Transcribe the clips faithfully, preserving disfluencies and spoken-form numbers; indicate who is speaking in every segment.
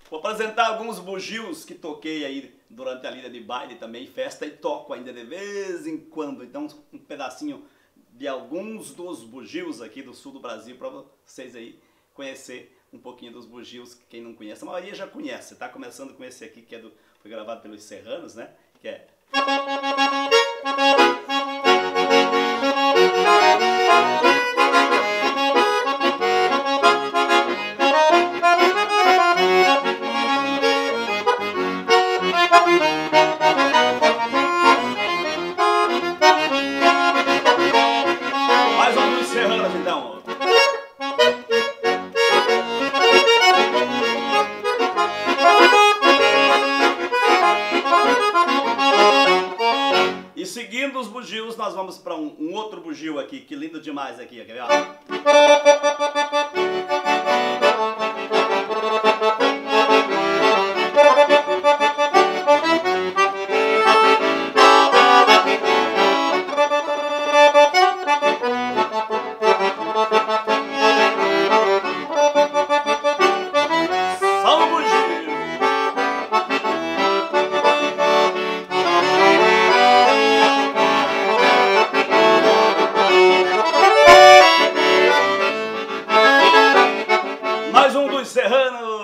Speaker 1: Vou apresentar alguns bugios que toquei aí durante a lida de baile também, festa, e toco ainda de vez em quando. Então um pedacinho de alguns dos bugios aqui do sul do Brasil para vocês aí conhecer um pouquinho dos bugios, que quem não conhece, a maioria já conhece. Tá começando com esse aqui que é do, foi gravado pelos Serranos, né? Que é... Mais um dos Serranos então. E seguindo os bugios, nós vamos para um, um outro bugio aqui, que lindo demais aqui, quer ver? Ó. Mais um dos Serranos.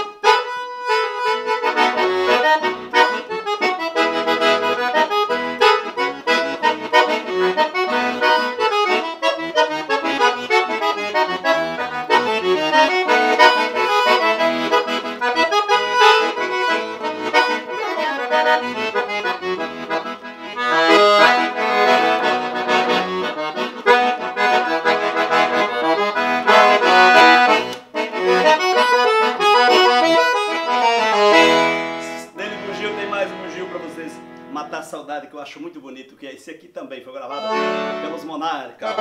Speaker 1: Matar a Saudade, que eu acho muito bonito, que esse aqui também foi gravado pelos Monarcas.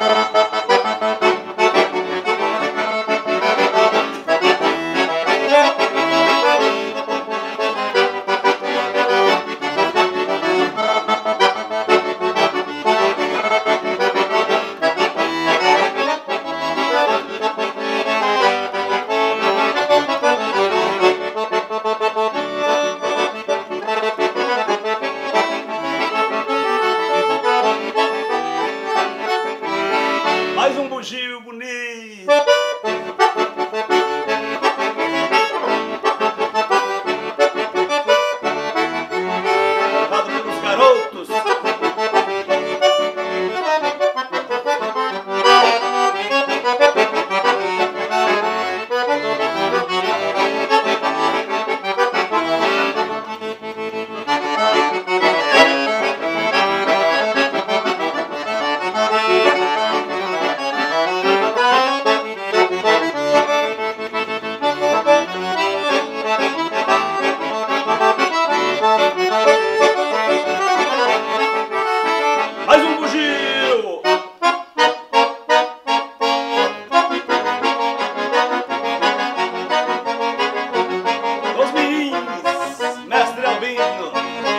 Speaker 1: Mais um bugio bonito. Gravado pelos Garotos. Mais um bugio! Os Miins, Mestre Albino.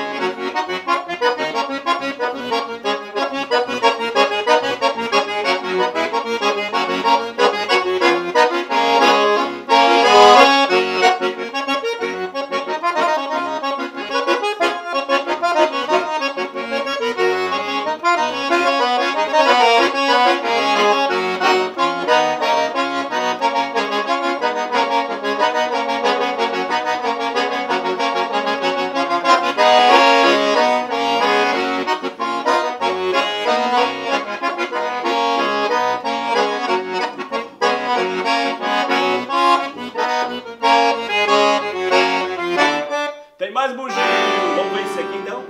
Speaker 1: Tem mais bugio. Vamos ver esse aqui então.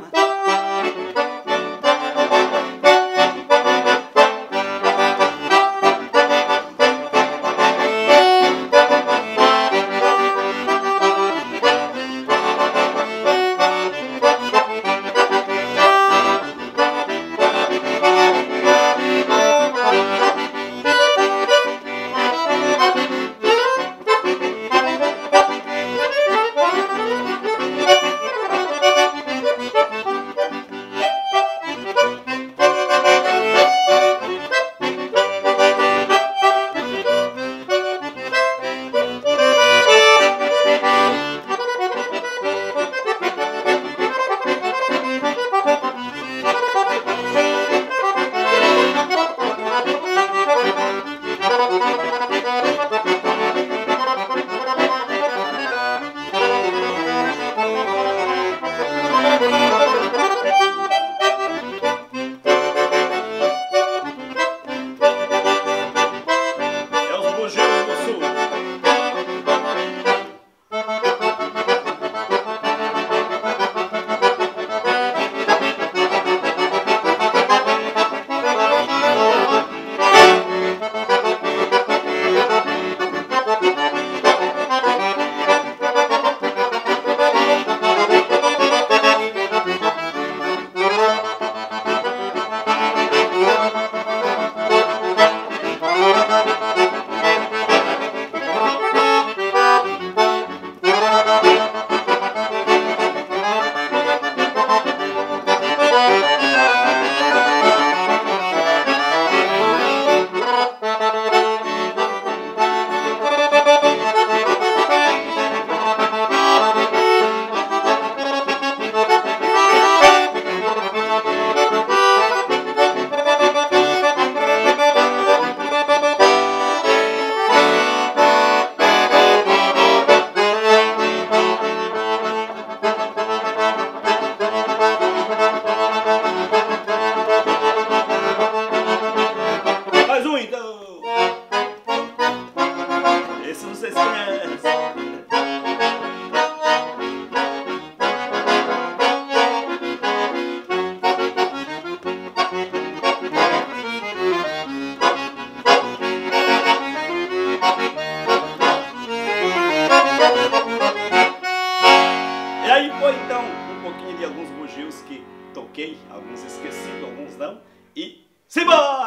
Speaker 1: Ou então um pouquinho de alguns bugios que toquei, alguns esquecidos, alguns não. E simbora!